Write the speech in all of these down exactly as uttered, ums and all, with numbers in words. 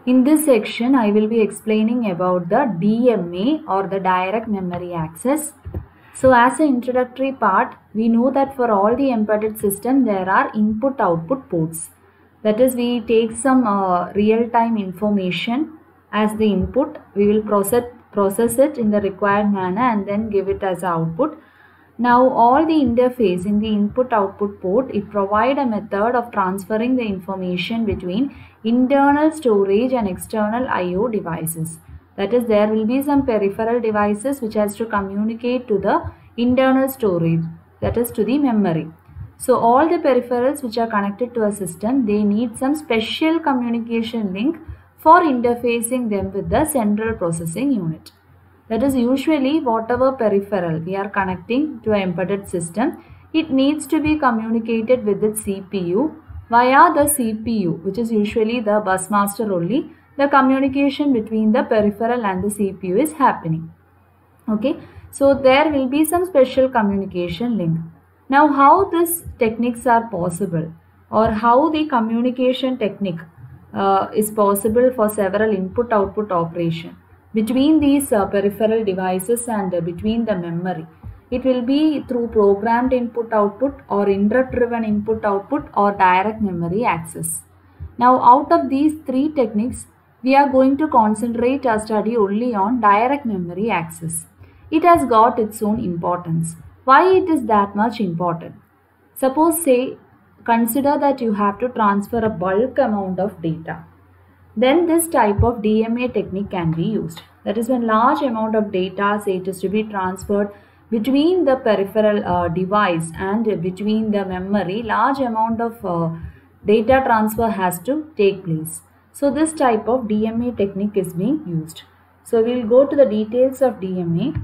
In this section, I will be explaining about the D M A or the direct memory access. So as an introductory part, we know that for all the embedded system, there are input-output ports. That is, we take some uh, real-time information as the input. We will process, process it in the required manner and then give it as output. Now all the interface in the input-output port, it provides a method of transferring the information between internal storage and external I O devices. That is, there will be some peripheral devices which has to communicate to the internal storage, that is to the memory. So all the peripherals which are connected to a system, they need some special communication link for interfacing them with the central processing unit. That is, usually whatever peripheral we are connecting to an embedded system, it needs to be communicated with its C P U via the C P U, which is usually the bus master only. The communication between the peripheral and the C P U is happening. Okay, so there will be some special communication link. Now, how these techniques are possible, or how the communication technique uh, is possible for several input-output operation between these uh, peripheral devices and uh, between the memory. It will be through programmed input-output or interrupt-driven input-output or direct memory access. Now, out of these three techniques, we are going to concentrate our study only on direct memory access. It has got its own importance. Why it is that much important? Suppose, say, consider that you have to transfer a bulk amount of data. Then this type of D M A technique can be used. That is, when large amount of data, say it is to be transferred between the peripheral uh, device and between the memory, large amount of uh, data transfer has to take place. So this type of D M A technique is being used. So we will go to the details of D M A.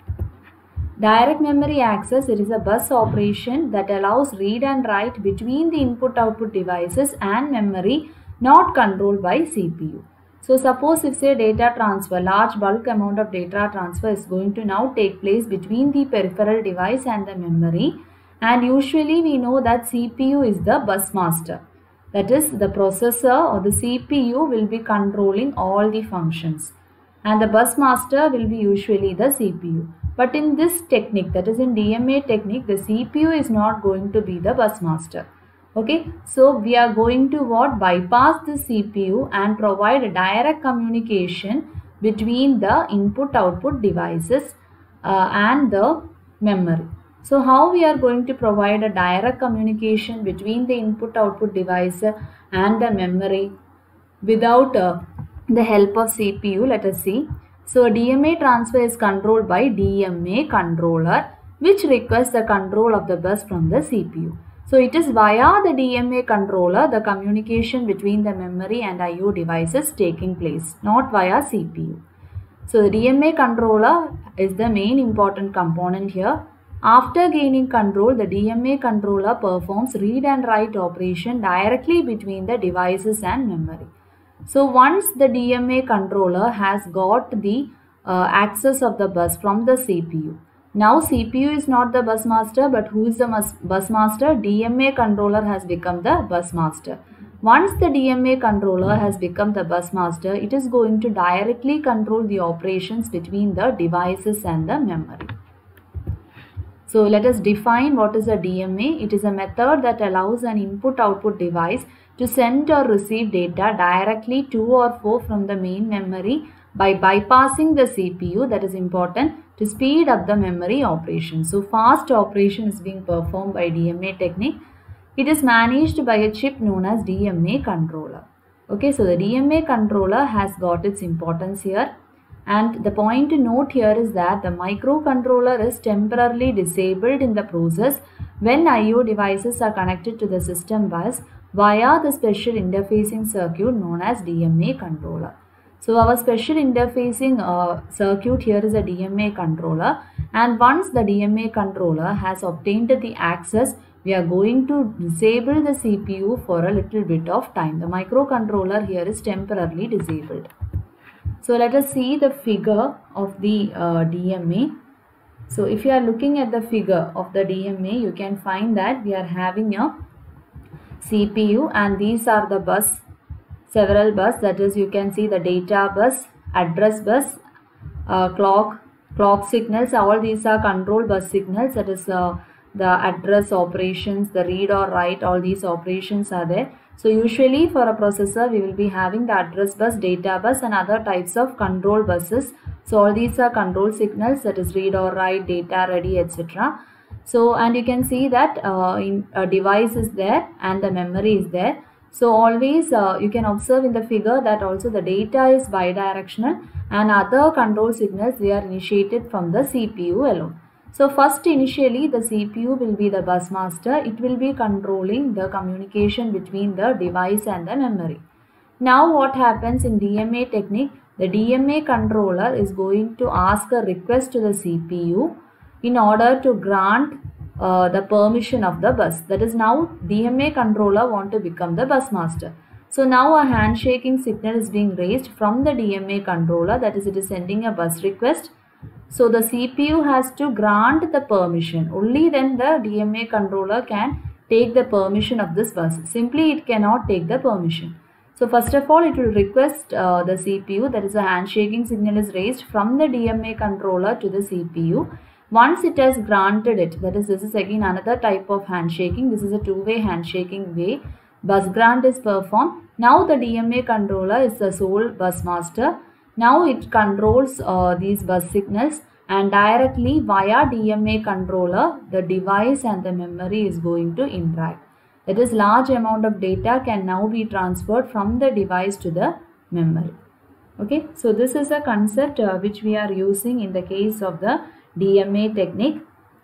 Direct memory access, it is a bus operation that allows read and write between the input-output devices and memory not controlled by C P U. So suppose if say data transfer, large bulk amount of data transfer is going to now take place between the peripheral device and the memory, and usually we know that C P U is the bus master. That is, the processor or the C P U will be controlling all the functions and the bus master will be usually the C P U. But in this technique, that is in D M A technique, the C P U is not going to be the bus master. Okay, so we are going to what? Bypass the C P U and provide a direct communication between the input-output devices uh, and the memory. So how we are going to provide a direct communication between the input-output device and the memory without uh, the help of C P U? Let us see. So a D M A transfer is controlled by D M A controller, which requires the control of the bus from the C P U. So it is via the D M A controller the communication between the memory and I O devices taking place, not via C P U. So the D M A controller is the main important component here. After gaining control, the D M A controller performs read and write operation directly between the devices and memory. So once the D M A controller has got the uh, access of the bus from the C P U. Now C P U is not the bus master, but who is the bus master? D M A controller has become the bus master. Once the D M A controller has become the bus master, it is going to directly control the operations between the devices and the memory. So let us define what is a D M A. It is a method that allows an input-output device to send or receive data directly to or for from the main memory by bypassing the C P U, that is important, to speed up the memory operation. So fast operation is being performed by D M A technique. It is managed by a chip known as D M A controller. Okay, so the D M A controller has got its importance here. And the point to note here is that the microcontroller is temporarily disabled in the process when I O devices are connected to the system bus via the special interfacing circuit known as D M A controller. So our special interfacing uh, circuit here is a D M A controller, and once the D M A controller has obtained the access, we are going to disable the C P U for a little bit of time. The microcontroller here is temporarily disabled. So let us see the figure of the uh, D M A. So if you are looking at the figure of the D M A, you can find that we are having a C P U and these are the bus several bus, that is you can see the data bus, address bus, uh, clock, clock signals, all these are control bus signals, that is uh, the address operations, the read or write, all these operations are there. So usually for a processor we will be having the address bus, data bus and other types of control buses. So all these are control signals, that is read or write, data ready, et cetera. So and you can see that uh, in a device is there and the memory is there. So always uh, you can observe in the figure that also the data is bidirectional and other control signals, they are initiated from the C P U alone. So first initially the C P U will be the bus master. It will be controlling the communication between the device and the memory. Now what happens in D M A technique, the D M A controller is going to ask a request to the C P U in order to grant uh, the permission of the bus. That is, now D M A controller want to become the bus master. So now a handshaking signal is being raised from the D M A controller, that is it is sending a bus request. So the C P U has to grant the permission. Only then the D M A controller can take the permission of this bus. Simply it cannot take the permission. So first of all it will request uh, the C P U, that is a handshaking signal is raised from the D M A controller to the C P U. Once it has granted it, that is this is again another type of handshaking. This is a two-way handshaking way. Bus grant is performed. Now the D M A controller is the sole bus master. Now it controls uh, these bus signals and directly via D M A controller the device and the memory is going to interact. That is, large amount of data can now be transferred from the device to the memory. Okay, so this is a concept uh, which we are using in the case of the D M A technique.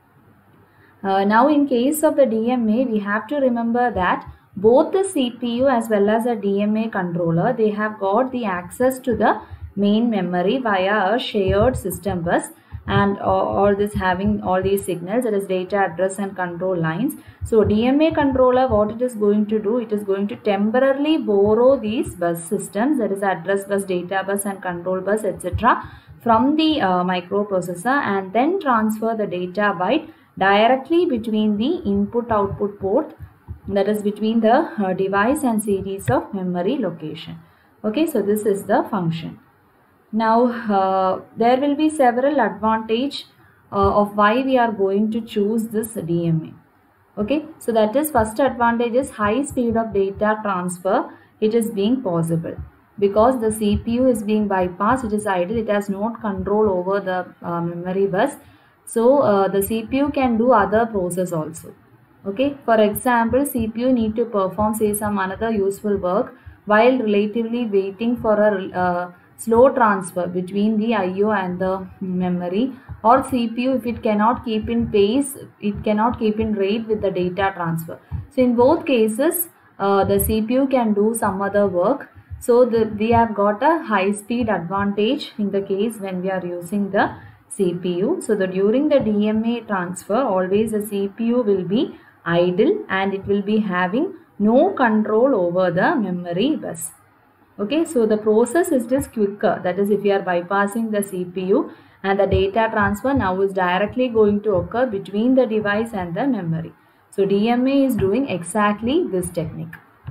Uh, now in case of the D M A, we have to remember that both the C P U as well as the D M A controller, they have got the access to the main memory via a shared system bus, and all, all this having all these signals, that is data, address and control lines. So D M A controller, what it is going to do, it is going to temporarily borrow these bus systems, that is address bus, data bus and control bus, et cetera from the uh, microprocessor, and then transfer the data byte directly between the input output port, that is between the uh, device and series of memory location. Okay, so this is the function. Now uh, there will be several advantage uh, of why we are going to choose this D M A. Okay, so that is, first advantage is high speed of data transfer. It is being possible because the C P U is being bypassed. It is idle. It has no control over the uh, memory bus. So uh, the C P U can do other process also. Okay, for example, C P U need to perform say some another useful work while relatively waiting for a uh, slow transfer between the I O and the memory, or C P U, if it cannot keep in pace, it cannot keep in rate with the data transfer. So in both cases uh, the C P U can do some other work. So the, we have got a high speed advantage in the case when we are using the C P U. So the during the D M A transfer, always the C P U will be idle and it will be having no control over the memory bus. Okay, so the process is just quicker. That is, if you are bypassing the C P U, and the data transfer now is directly going to occur between the device and the memory. So D M A is doing exactly this technique.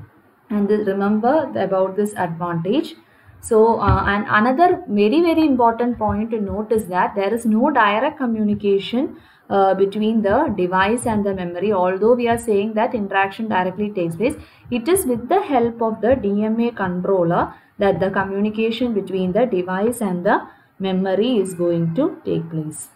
And this, remember about this advantage. So uh, and another very very important point to note is that there is no direct communication uh, between the device and the memory. Although we are saying that interaction directly takes place, it is with the help of the D M A controller that the communication between the device and the memory is going to take place.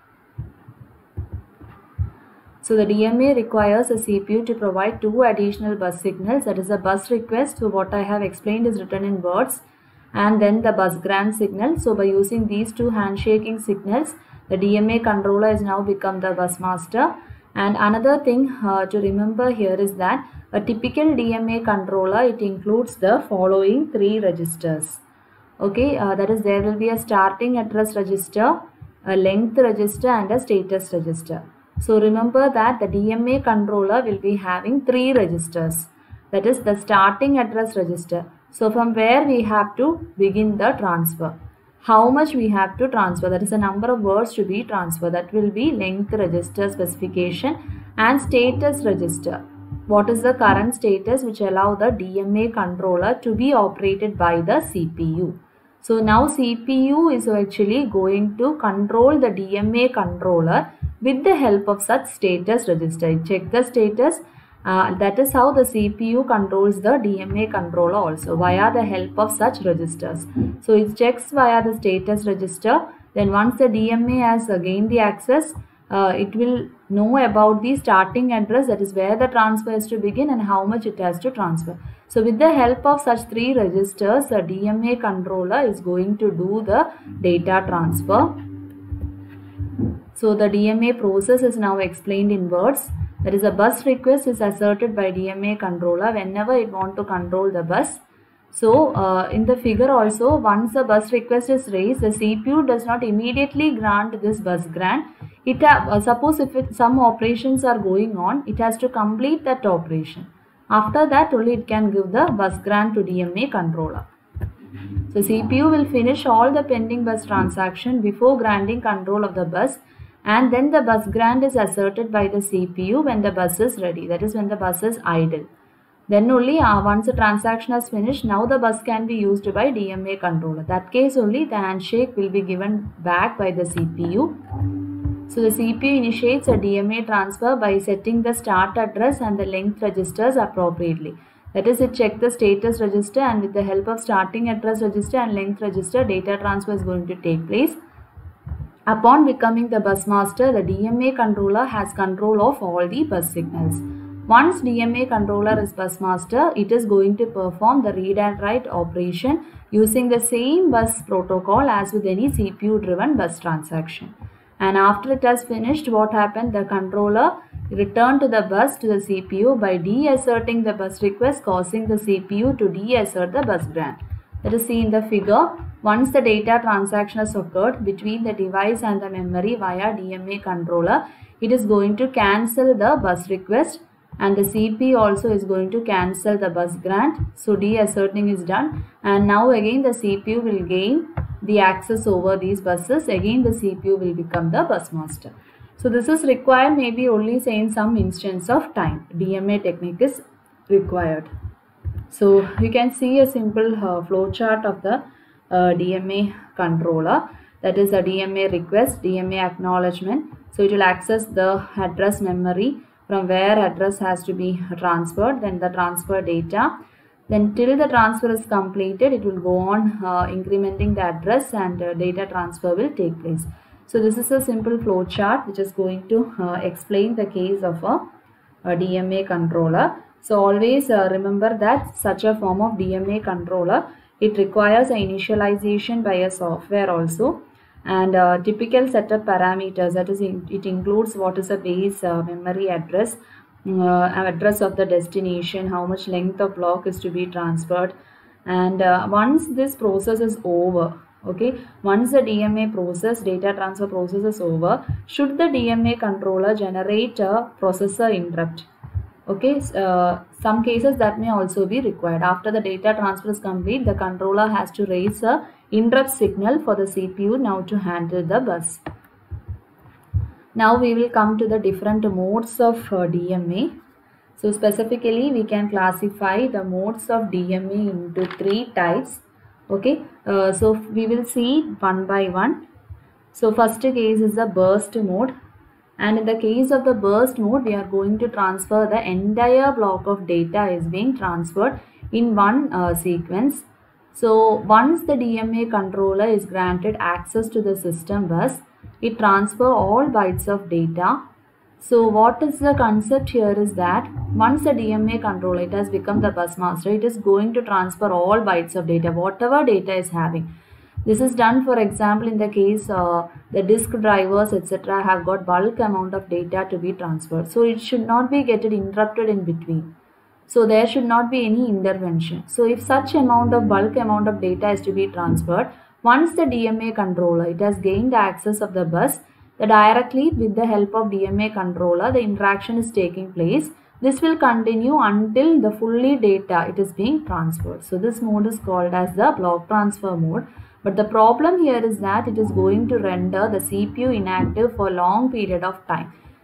So the D M A requires a C P U to provide two additional bus signals, that is a bus request. So what I have explained is written in words, and then the bus grant signal. So by using these two handshaking signals, the D M A controller has now become the bus master. And another thing uh, to remember here is that a typical D M A controller, it includes the following three registers. Okay, uh, that is, there will be a starting address register, a length register and a status register. So remember that the D M A controller will be having three registers. That is the starting address register. So from where we have to begin the transfer. How much we have to transfer, that is the number of words to be transferred, that will be length register specification, and status register. what is the current status which allow the D M A controller to be operated by the C P U. So now C P U is actually going to control the D M A controller with the help of such status register. Check the status. Uh, that is how the C P U controls the D M A controller also via the help of such registers. So it checks via the status register. Then once the D M A has gained the access, uh, it will know about the starting address, that is where the transfer is to begin and how much it has to transfer. So with the help of such three registers, the D M A controller is going to do the data transfer. So the D M A process is now explained in words. That is, a bus request is asserted by D M A controller whenever it wants to control the bus. So uh, in the figure also, once the bus request is raised, the C P U does not immediately grant this bus grant. It uh, suppose if it, some operations are going on, it has to complete that operation. After that only it can give the bus grant to D M A controller. So C P U will finish all the pending bus transaction before granting control of the bus, and then the bus grant is asserted by the C P U when the bus is ready, that is when the bus is idle. Then only uh, once the transaction is finished, now the bus can be used by D M A controller. That case only the handshake will be given back by the C P U. So the C P U initiates a D M A transfer by setting the start address and the length registers appropriately. That is, it checks the status register, and with the help of starting address register and length register, data transfer is going to take place. Upon becoming the bus master, the D M A controller has control of all the bus signals. Once D M A controller is bus master, it is going to perform the read and write operation using the same bus protocol as with any C P U driven bus transaction. And after it has finished, what happened? The controller returned to the bus to the C P U by deasserting the bus request, causing the C P U to deassert the bus grant. Let us see in the figure. Once the data transaction has occurred between the device and the memory via D M A controller, it is going to cancel the bus request, and the C P U also is going to cancel the bus grant. So deasserting is done, and now again the C P U will gain the access over these buses. Again the C P U will become the bus master. So this is required maybe only say in some instance of time. D M A technique is required. So you can see a simple uh, flow chart of the uh, D M A controller. That is a D M A request, D M A acknowledgement. So it will access the address memory from where address has to be transferred, then the transfer data. Then till the transfer is completed, it will go on uh, incrementing the address, and uh, data transfer will take place. So this is a simple flow chart which is going to uh, explain the case of a, a D M A controller. So always uh, remember that such a form of D M A controller, it requires an initialization by a software also, and uh, typical setup parameters, that is in, it includes what is a base uh, memory address, uh, address of the destination, how much length of block is to be transferred, and uh, once this process is over, okay, once the D M A process, data transfer process is over, should the D M A controller generate a processor interrupt. Okay, uh, some cases that may also be required. After the data transfer is complete, the controller has to raise a interrupt signal for the C P U now to handle the bus. Now we will come to the different modes of uh, D M A. So specifically we can classify the modes of D M A into three types. Okay, uh, so we will see one by one. So first case is the burst mode. And in the case of the burst mode, we are going to transfer the entire block of data is being transferred in one uh, sequence. So once the D M A controller is granted access to the system bus, it transfers all bytes of data. So what is the concept here is that once the D M A controller, it has become the bus master, it is going to transfer all bytes of data, whatever data is having. This is done, for example, in the case uh, the disk drivers et cetera have got bulk amount of data to be transferred. So it should not be getting interrupted in between. So there should not be any intervention. So if such amount of bulk amount of data is to be transferred, once the D M A controller, it has gained the access of the bus, the directly with the help of D M A controller, the interaction is taking place. This will continue until the fully data it is being transferred. So this mode is called as the block transfer mode. But the problem here is that it is going to render the C P U inactive for a long period of time.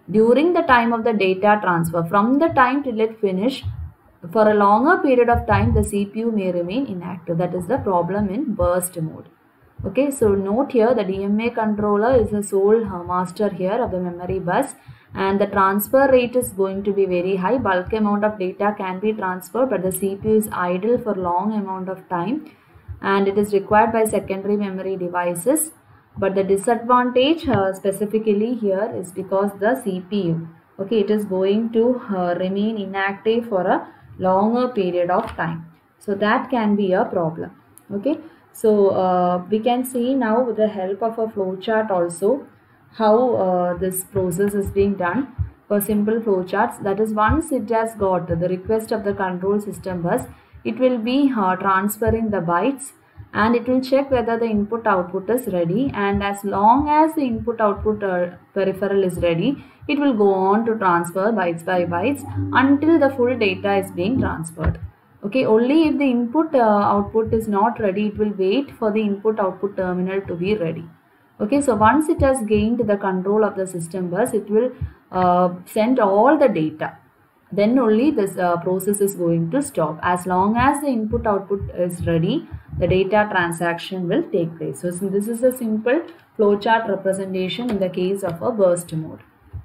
during the time of the data transfer. From the time till it finish, for a longer period of time, the C P U may remain inactive. That is the problem in burst mode. Okay, so note here the D M A controller is the sole uh, master here of the memory bus, and the transfer rate is going to be very high. Bulk amount of data can be transferred, but the C P U is idle for long amount of time, and it is required by secondary memory devices. But the disadvantage uh, specifically here is because the C P U, okay, it is going to uh, remain inactive for a longer period of time. So that can be a problem. Okay, so uh, we can see now with the help of a flowchart also how uh, this process is being done for simple flowcharts. That is, once it has got the request of the control system bus, it will be uh, transferring the bytes, and it will check whether the input output is ready, and as long as the input output uh, peripheral is ready, it will go on to transfer bytes by bytes until the full data is being transferred. Okay, only if the input uh, output is not ready, it will wait for the input output terminal to be ready. Okay, so once it has gained the control of the system bus, it will uh, send all the data. Then only this uh, process is going to stop. As long as the input output is ready, the data transaction will take place. So, so this is a simple flowchart representation in the case of a burst mode.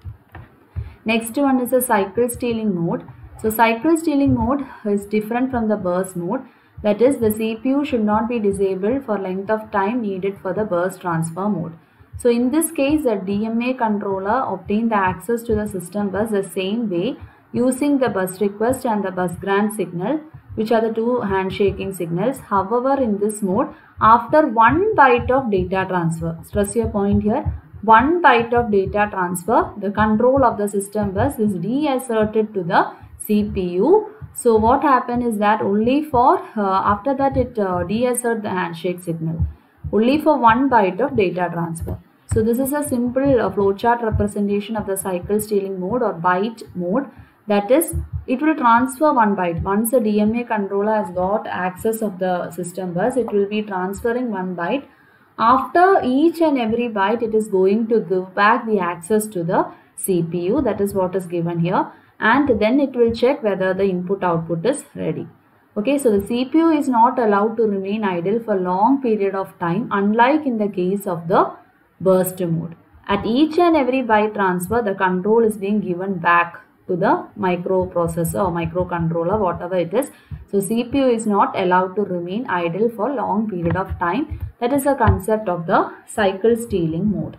Next one is a cycle stealing mode. So cycle stealing mode is different from the burst mode. That is, the C P U should not be disabled for length of time needed for the burst transfer mode. So in this case, the D M A controller obtains the access to the system bus the same way, using the bus request and the bus grant signal, which are the two handshaking signals. However, in this mode, after one byte of data transfer, stress your point here, one byte of data transfer, the control of the system bus is deasserted to the C P U. So what happened is that only for, uh, after that it uh, deassert the handshake signal, only for one byte of data transfer. So this is a simple uh, flowchart representation of the cycle stealing mode or byte mode. That is, it will transfer one byte. Once the D M A controller has got access of the system bus, it will be transferring one byte. After each and every byte, it is going to give back the access to the C P U. That is what is given here. And then it will check whether the input output is ready. Okay, so the C P U is not allowed to remain idle for long period of time, unlike in the case of the burst mode. At each and every byte transfer, the control is being given back to the microprocessor or microcontroller, whatever it is. So C P U is not allowed to remain idle for long period of time. That is the concept of the cycle stealing mode.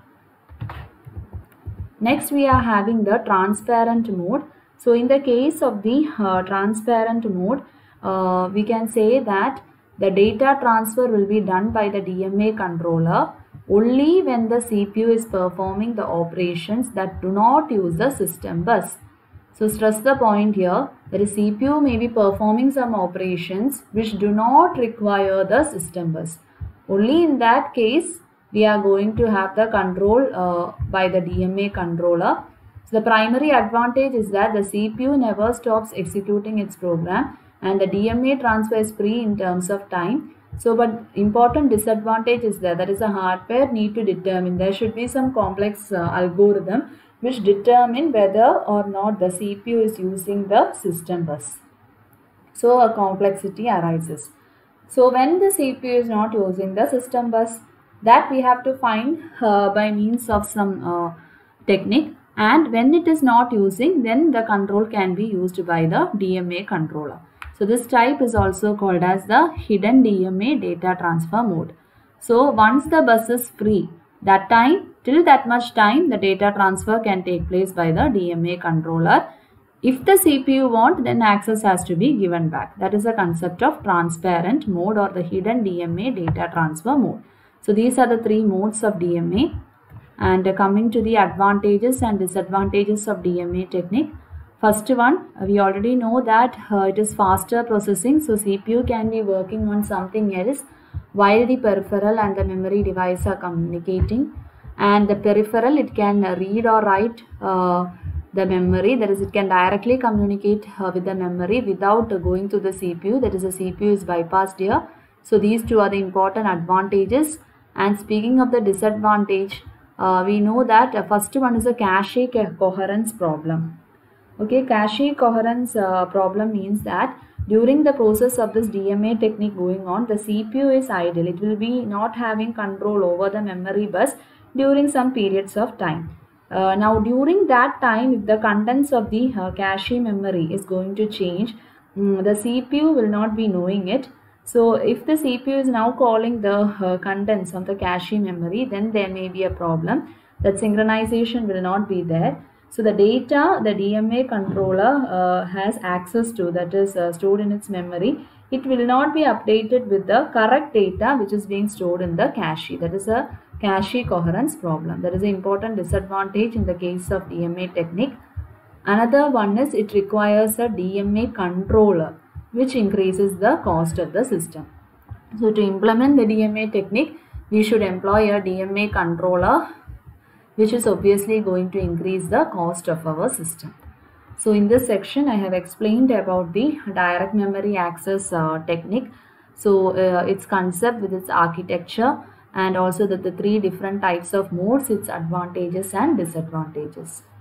Next, we are having the transparent mode. So in the case of the uh, transparent mode, uh, we can say that the data transfer will be done by the D M A controller only when the C P U is performing the operations that do not use the system bus. So stress the point here, that is, C P U may be performing some operations which do not require the system bus. Only in that case, we are going to have the control uh, by the D M A controller. So the primary advantage is that the C P U never stops executing its program, and the D M A transfer is free in terms of time. So, but important disadvantage is that there is a hardware need to determine. There should be some complex uh, algorithm which determine whether or not the C P U is using the system bus. So a complexity arises. So when the C P U is not using the system bus, that we have to find uh, by means of some uh, technique. And when it is not using, then the control can be used by the D M A controller. So this type is also called as the hidden D M A data transfer mode. So once the bus is free, that time, till that much time, the data transfer can take place by the D M A controller. If the C P U want, then access has to be given back. That is the concept of transparent mode or the hidden D M A data transfer mode. So these are the three modes of D M A. And coming to the advantages and disadvantages of D M A technique. First one, we already know that uh, it is faster processing. So C P U can be working on something else while the peripheral and the memory device are communicating. And the peripheral, it can read or write uh, the memory. That is, it can directly communicate uh, with the memory without uh, going to the C P U. That is, the C P U is bypassed here. So these two are the important advantages. And speaking of the disadvantage, uh, we know that uh, first one is a cache coherence problem. Okay, cache coherence uh, problem means that during the process of this D M A technique going on, the C P U is idle. It will be not having control over the memory bus during some periods of time. Uh, now during that time, if the contents of the uh, cache memory is going to change, um, the C P U will not be knowing it. So if the C P U is now calling the uh, contents of the cache memory, then there may be a problem that synchronization will not be there. So the data the D M A controller uh, has access to, that is uh, stored in its memory, it will not be updated with the correct data which is being stored in the cache. That is a cache coherence problem. That is an important disadvantage in the case of D M A technique. Another one is it requires a D M A controller, which increases the cost of the system. So to implement the D M A technique, we should employ a D M A controller, which is obviously going to increase the cost of our system. So in this section, I have explained about the direct memory access uh, technique. So uh, its concept with its architecture, and also that the three different types of modes, its advantages and disadvantages.